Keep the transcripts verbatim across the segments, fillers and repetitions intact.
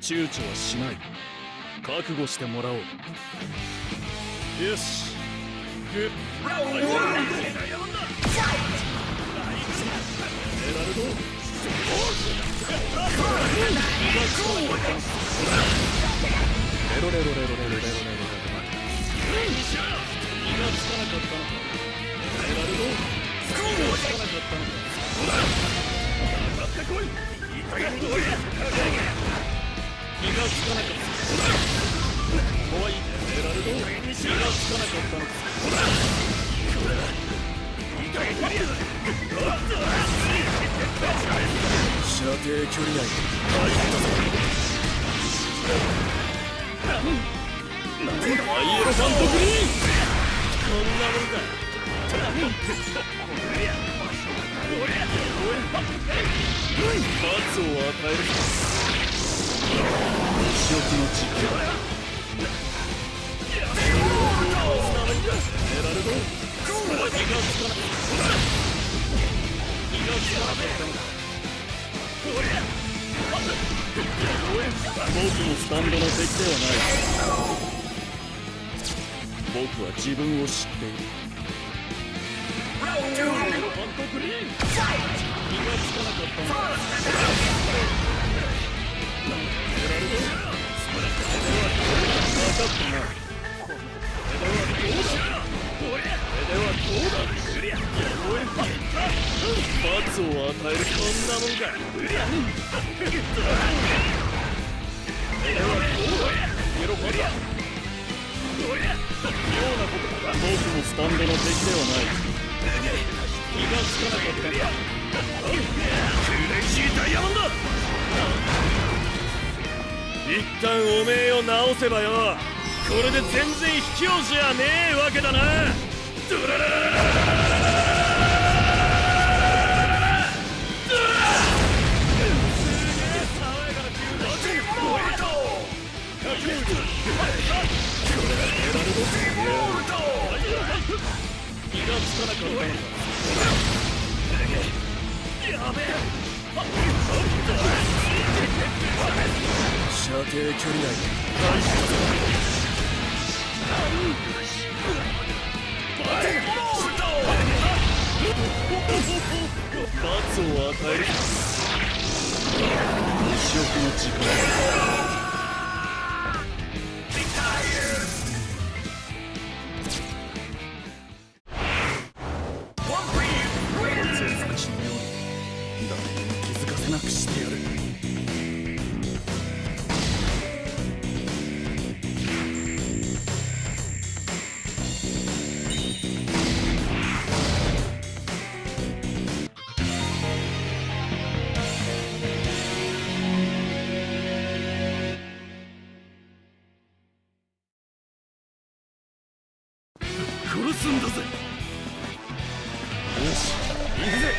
躊躇はしない。覚悟してもらおう。よし。グッラウンドエラルドレロレロレロレロレロレロレロ気がつかなかったのか。エラルド気がつかなかったのか。上がってこい。気がつかなかった。怖い。エラルド気がつかなかったのか。射程距離内アイエロファントグリーン。こんなもんか。罰を与える。仕置きの実験。エラルド気がつかなかった気がつかなかったのか。僕もスタンドの敵ではない。僕は自分を知っている。ファントグリーン。気がつかなかったのか。エラルド分かったな。これはどうだ。罰を与える。こんなもんか。僕もスタンドの敵ではない。気がつかなかったんだ。クレイジーダイヤモンド。一旦おめえを直せばよ、これで全然卑怯じゃねえわけだな。ドララララララ気がつかなかったのか。やべえ。射程距離内罰を与える。仕置きの時間。なくしてやる。殺すんだぜ。よし、行くぜ。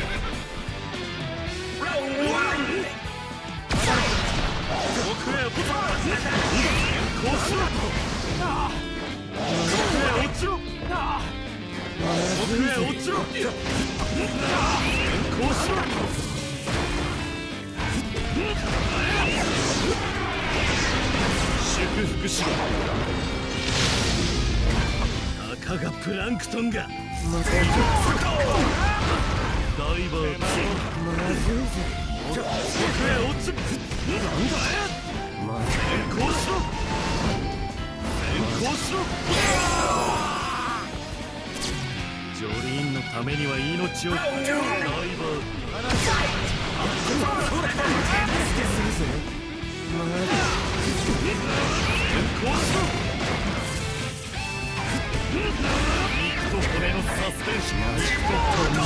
祝福しろ。たかがプランクトンがまたダイバーツまずいぜ。奥へ落ち。なんだ。先行しろ。先行しろ。ジョリーンのためには命を。ダイバー先行しろ。肉と骨のサスペンション。肉と骨の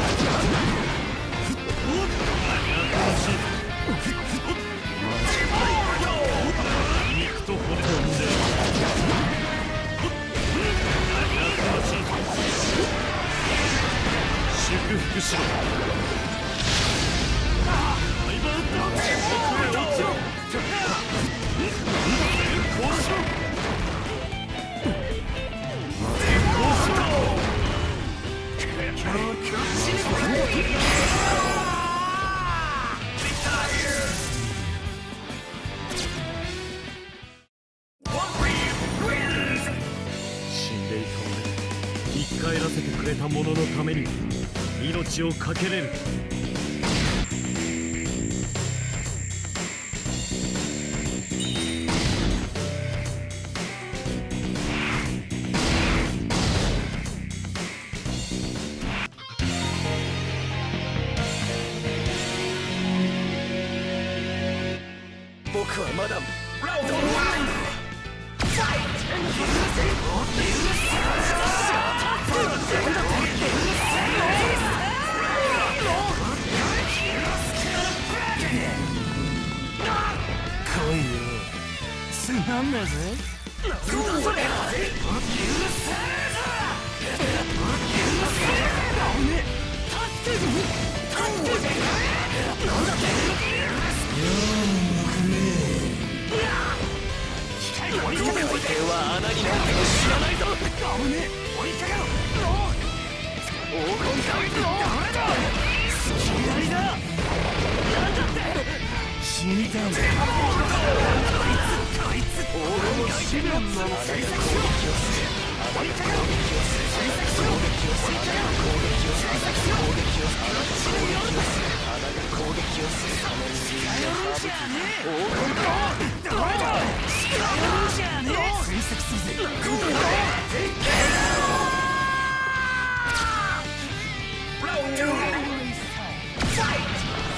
肉と骨の祝福しろ。ダイバーだ。奥へ落ちろ。先行しろ。 ために命を懸けれる。 僕はまだラウンドワンファイト。来いよ、つまんねえぜ。追い手は穴になっても知らないぞ。危ねえ、追いかけろ。黄金カウントダメだ。好きやりだ。なんだって死にたんだ。こいつこいつ黄金の試練の追跡しろ。追いかけろ。追跡しろ。追いかけろ。追跡しろ。攻撃をする。死ぬよ。穴が攻撃をするために近寄るんじゃねえ。黄金カウントダメだ。近寄るんじゃねえ。追跡するぜ。ラウンドワンファイト。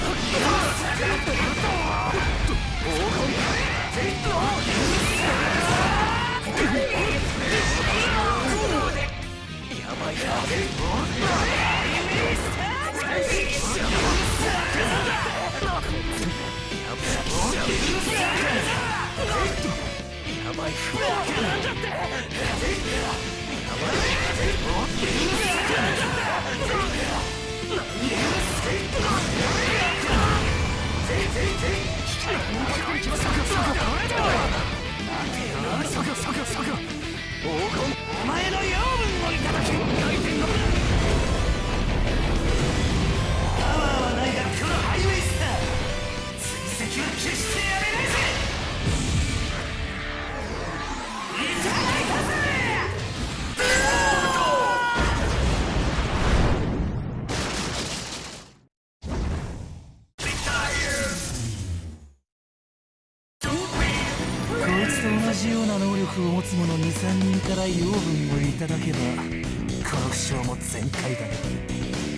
やばいな。やばい。なんだって。やばい。お前の養分をいただき回転のパワーはないがこのハイウェイスター追跡は決してやめないぜ。いただいたぜ。こいつと同じような能力を持つ者にさんにんから養分をいただけばこの負傷も全開だね。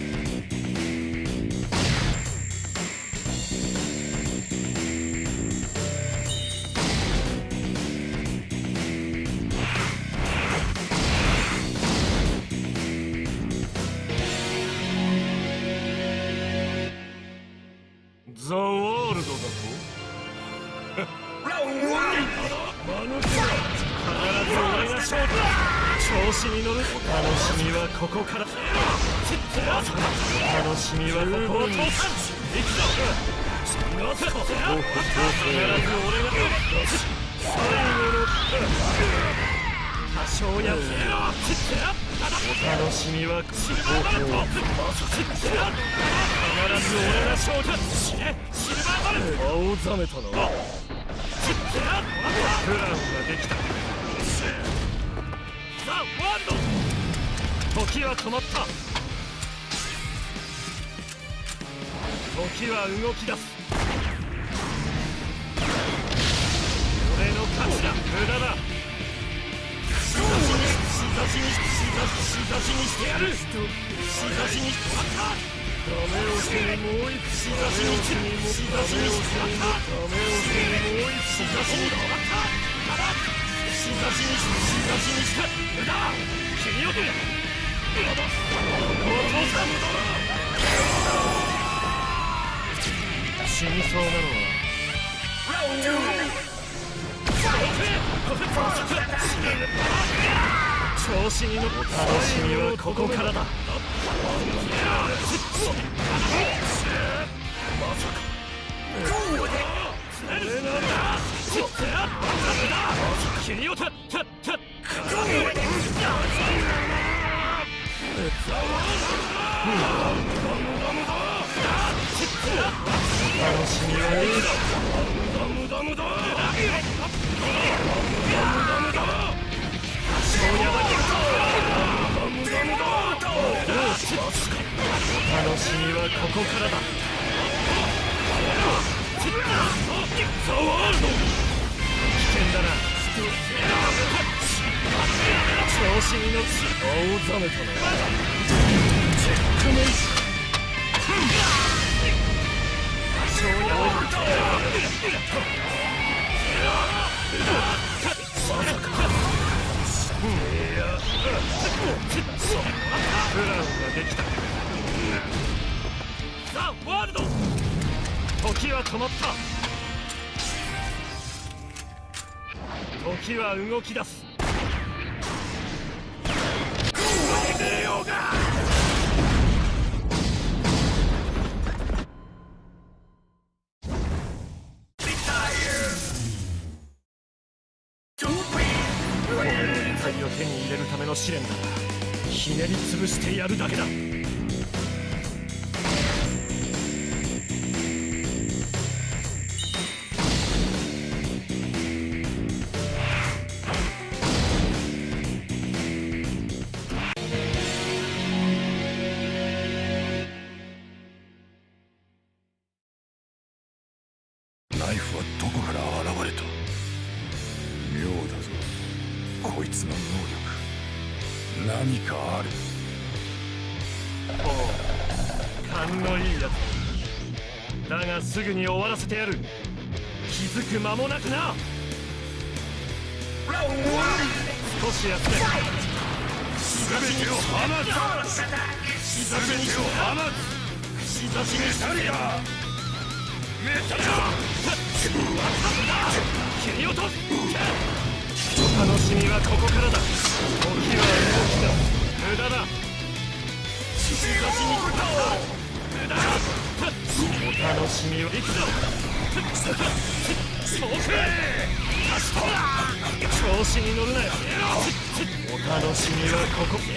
ザ・ワールドだとラウンドワン必ず俺が勝負。調子に乗る。お楽しみはここから。お楽しみはここに。行くぞ。必ず俺が最後の多少やお楽しみは必ず俺が勝負。死ねシルバーバル。青ざめたな。プランができた。ザ・ワールド。時は止まった。時は動き出す。俺の勝ちだ。無駄だ。しざしにしざしにしざしにしてやる。しざしに終わった。ダメをしてもう一しざしにしざしにしてやった。ダメをしてもう一しざしに終わった。ただしざしにしざしにした無駄。君よけここは父さん死にそうなのはラウンド調子に乗る。楽しみはここからだ。まさか俺なんだ。君をたたた楽しみはいいだ。無駄無駄無駄無駄無駄お楽しみはここからだ。ザワールド、危険だな。調子に乗って大ざめたな。チェックメイト。多少やめる。まさかいや、プランができた。ザ・ワールド、時は止まった。時は動き出す。レオがを手に入れるための試練だ。ひねり潰してやるだけだ。 ナイフはどこから現れた？妙だぞ、こいつの能力。何かある。 ほう、勘のいいやつだが、すぐに終わらせてやる。気づく間もなくな。少し休め。 全てを放つ。 全てを放つ。串刺しにしたりや。メタル切り落とす。お楽しみはここからだ。時は動きだ。無駄だ。串刺しに来た。無駄だ。お楽しみは行くぞ。そうくれ。調子に乗るなよ。お楽しみはここ。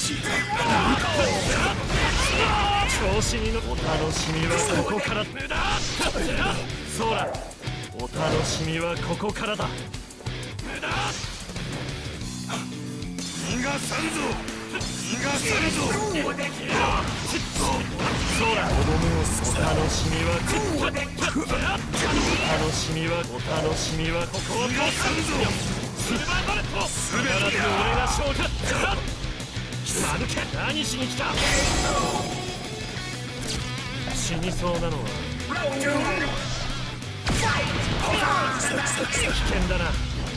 調子に乗る。お楽しみはここから。無駄。そうだ。お楽しみはここからだ。無駄。 逃がさんぞ。逃がさんぞ。 そうだ。お楽しみはお楽しみはお楽しみはここは逃がさんぞ。シルバーバレット。必ず俺が勝利だ。マヌケ、何しに来た。死にそうなのは危険だな。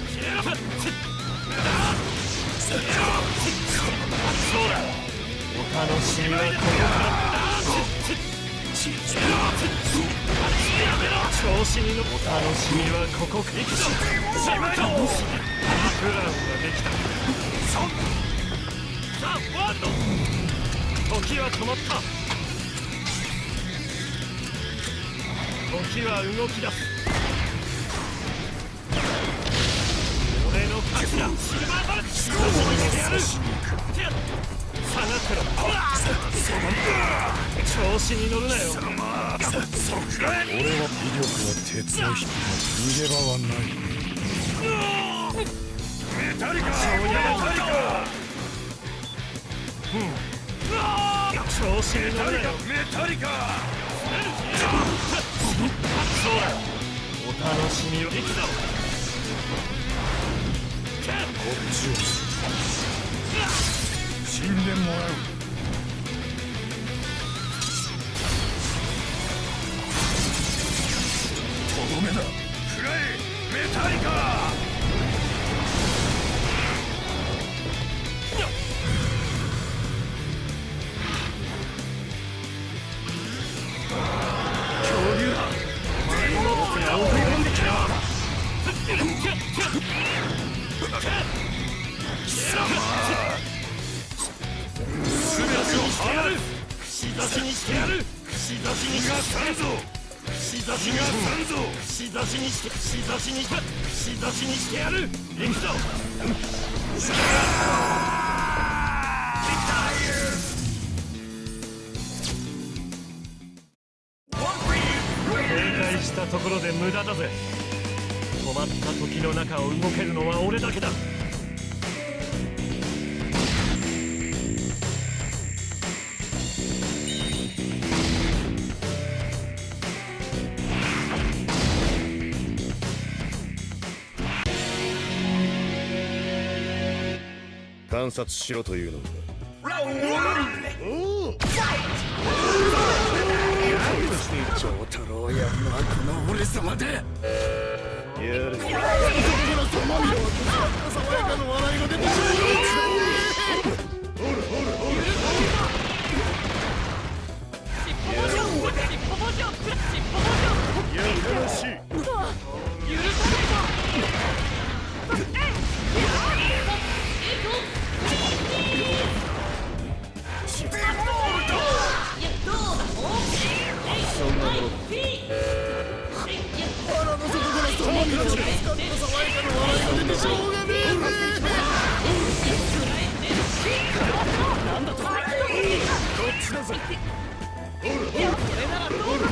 そうだ。お楽しみはここから。調子に乗る。お楽しみはここから。行くぞ。プランができた。ザ・ワールド、時は止まった。時は動き出す。俺の勝ちだ。シルバーバルク。調子にしてやる。下がってろ。調子に乗るなよ。 俺は威力は鉄を引く。逃げ場はない。メタリカ。メタリカ。 うん。調子に乗るなよ。 メタリカ。 そうだ。お楽しみを。行くぞ。 こっちを死んでもらう。とどめだ。食らえメタリカ。恐竜だ。前の僕に送り込んできた。全てを放る。串刺しにしてやる。串刺しにしてやるぞ。串刺しにしてやる。串刺しにして串刺しにして串刺しにしてやる。行くぞ。警戒したところで無駄だぜ。止まった時の中を動けるのは俺だけだ。 観察しろというのか。 長太郎やるのはこの俺様で。 やる。 爽やかの笑いが出てしまやかましい。 そんなもの腹の底からトマミのスカッと爽やかの笑いが出てしょうがねえ。なんだとこっちだぞ。これならどうだった。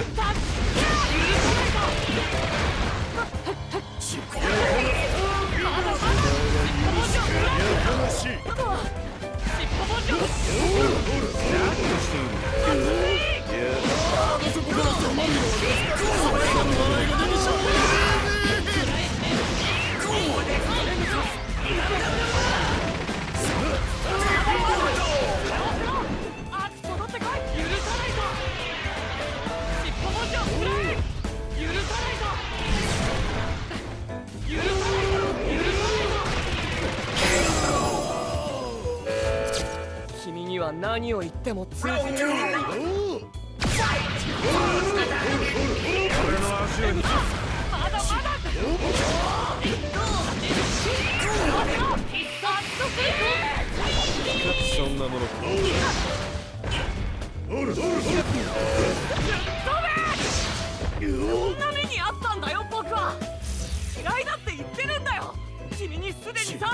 君には何を言っても通じない。 そんなものか。 こんな目にあったんだよ僕は。嫌いだって言ってるんだよ。君にすでにさ。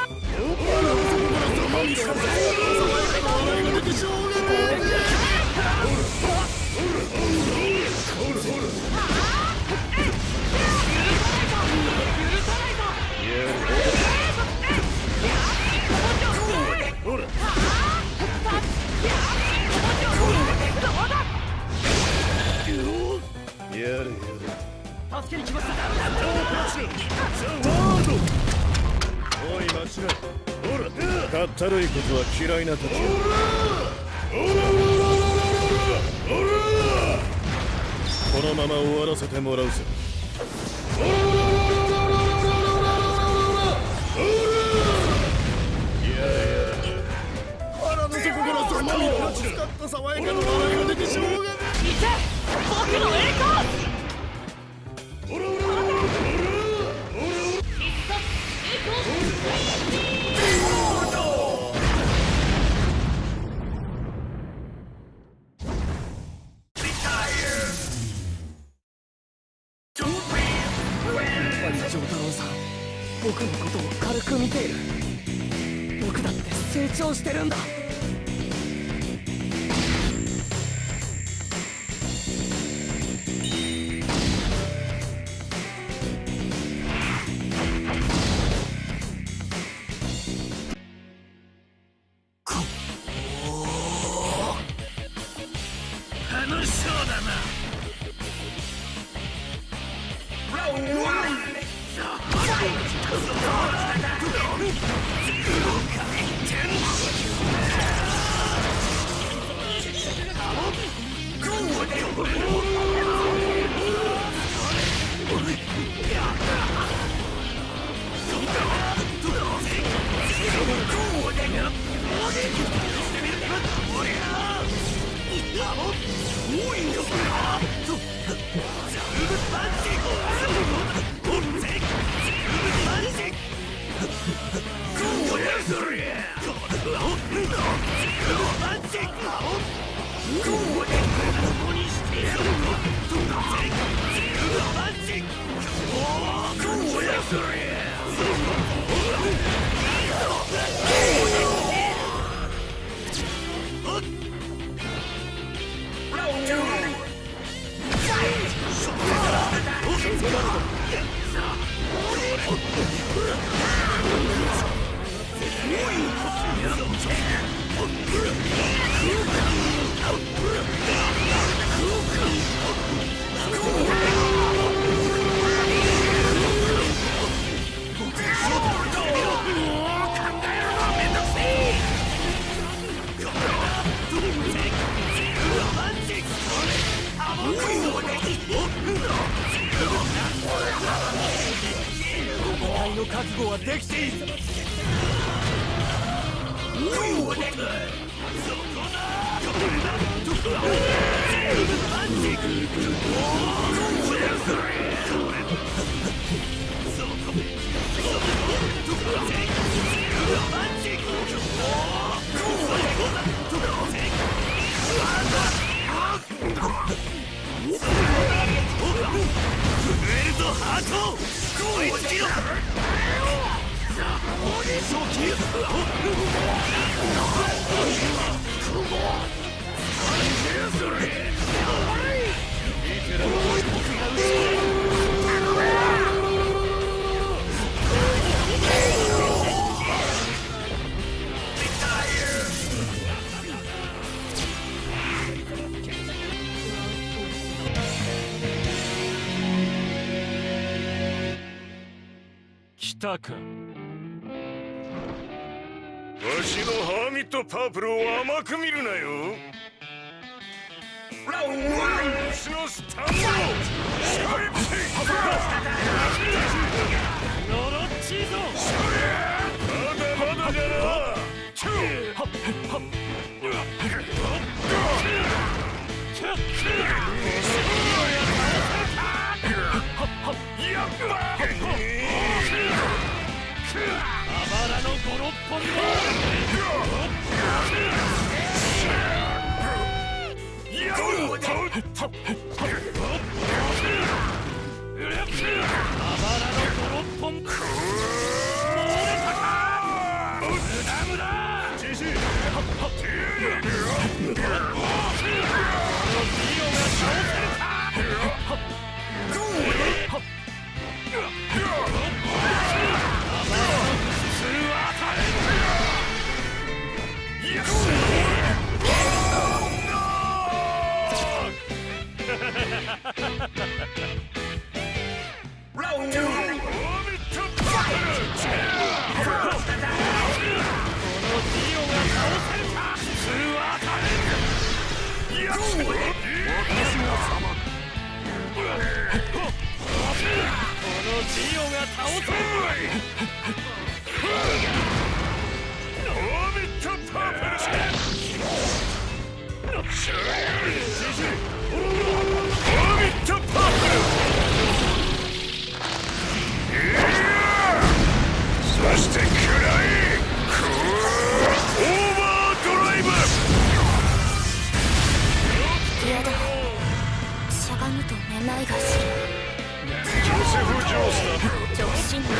やれやれ。 助けに来ました。 おい待ちな。かったるいことは嫌いなたちや。このまま終わらせてもらうぜ。 腹の底からトマミのスカッと爽やかの笑いが出てしょうがねえ。いけ僕の栄光。長太郎さん、僕のことを軽く見ている。僕だって成長してるんだ。楽しそうだな。 戦いの覚悟はできている。 来たか。 わしのハーミットパープルを甘く見るなよ。わしのスタンドシャリプシノロッチーゾまだまだじゃな。キューはっはっやっばあばらのごろっぽんのやっあばらのごろっぽん漏れたか。無駄無駄じじいこのディオが倒せるか。 そしてくらえオーバードライブ。 やだ、しゃがむとめまいがする。 ジョセフ・ジョース直進です。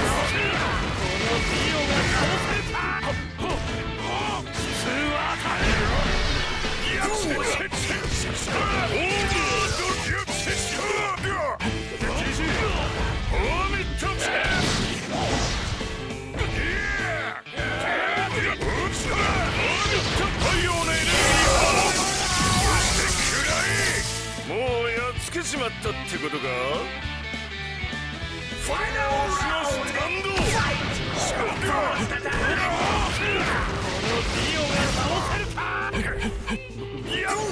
もうやっつけちまったってことか。ファイナルスタンドシャンプーこのディオが倒せるか。やっ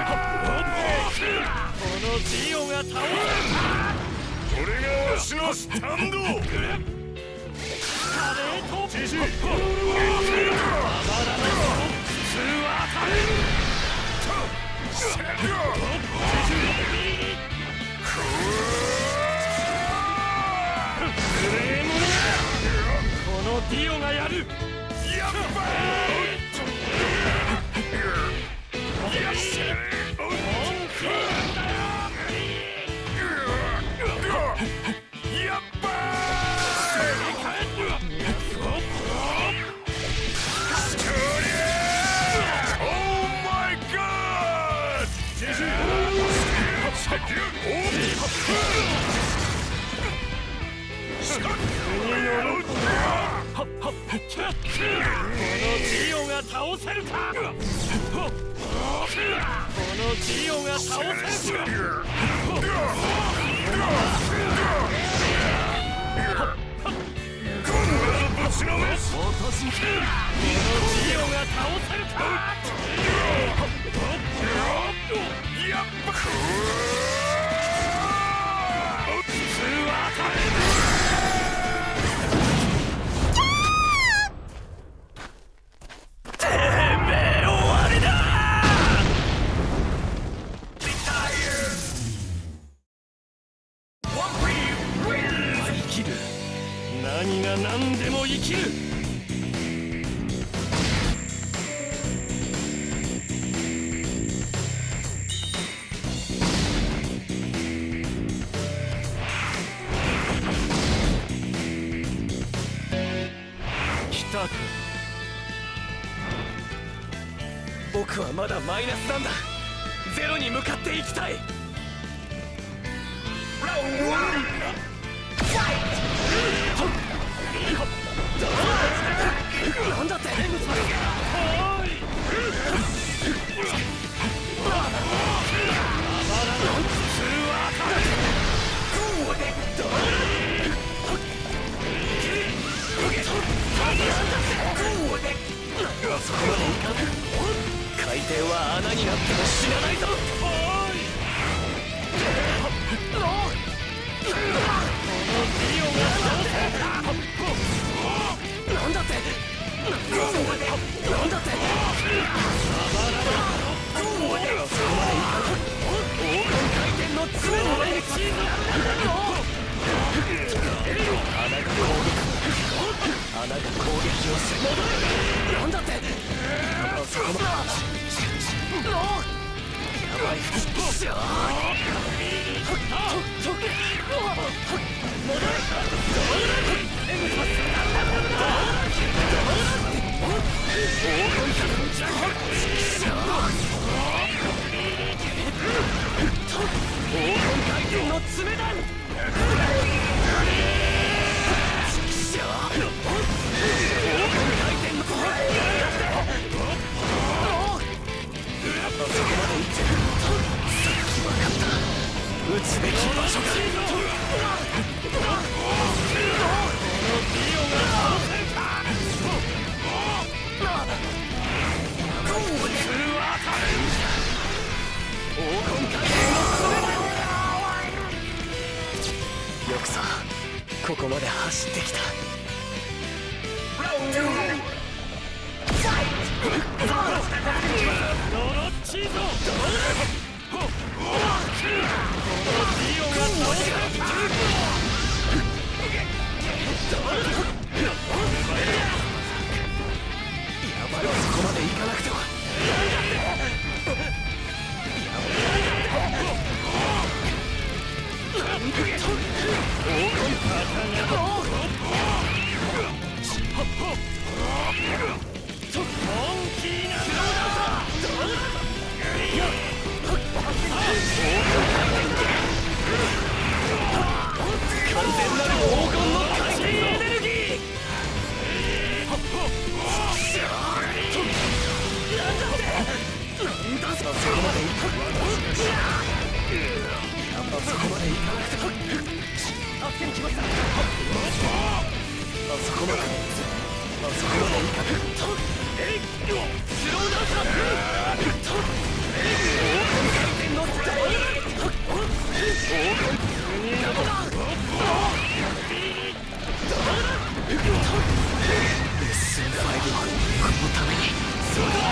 ばこのディオが倒せるか。これがわしのスタンド。ジジイあばらの普通は当たれる。 このディオがやる。 やっばよっしゃやっばこのディオが倒せるか。このディオが倒せるか。 ぶちのめす。 このディオが倒せるか。 やっばが何でも生きる。来たか。 僕はまだマイナスなんだ。ゼロに向かっていきたい。なんだって。海底は穴になっても死なないぞ。なんだってなんだって黄金回転の爪の上に穴が攻撃穴が攻撃をする。なんだってそこまでやばい。しゃー黄金回転の爪だ。撃つべき場所が。黄金回転の爪だ。よくさここまで走ってきた。そこまで行かなくては。完全なる黄金の回転エネルギー。なんだそこまで行く。やっぱそこまで行かなくても。助けに来ました。あそこまであそこまで行かなくても。スローダンサー。黄金回転のスタイル。黄金レッスンファイブはこのために。そうだ。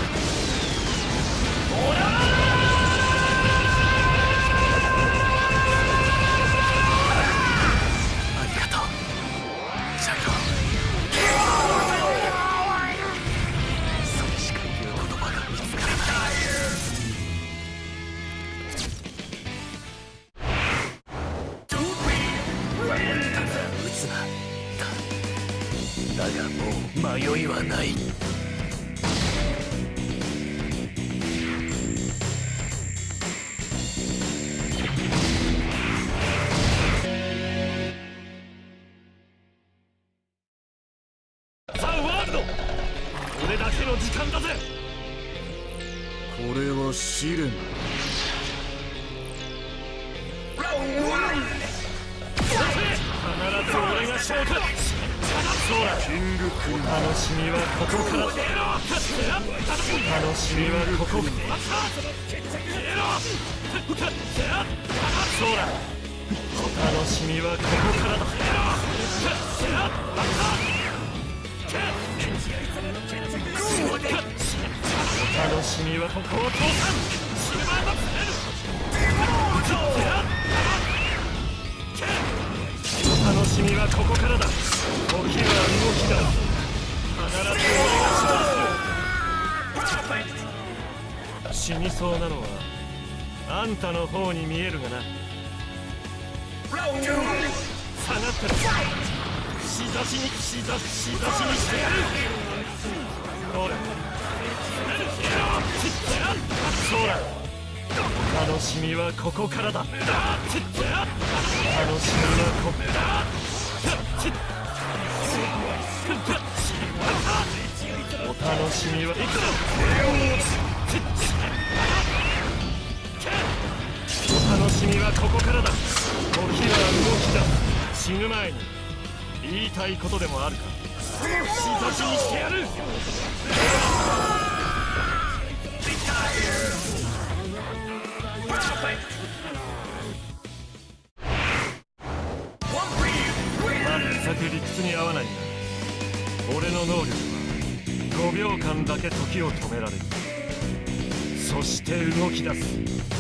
オラありがとうジャイロ。それしか言う言葉が見つからない。だがもう迷いはない。ザ・ワールド、これだけの時間だぜ。 これは試練。 必ず俺が勝負。そうだ。キングクイーン。楽しみはここから。楽しみはここから。そうだ。楽しみはここからだ。楽しみはここを通さん。楽しみはここからだ。僕そうなのはあんたの方に見えるがな。下がってる。串刺しに串刺し串刺しにしてやる。ほらそうだ。楽しみはここからだ。楽しみはここだ。お楽しみはいくぞ。お楽しみはここからだ。時は動きだ。死ぬ前に言いたいことでもあるか。串刺しにしてやる。全く理屈に合わないが、俺の能力はごびょうかんだけ時を止められる。そして動き出す。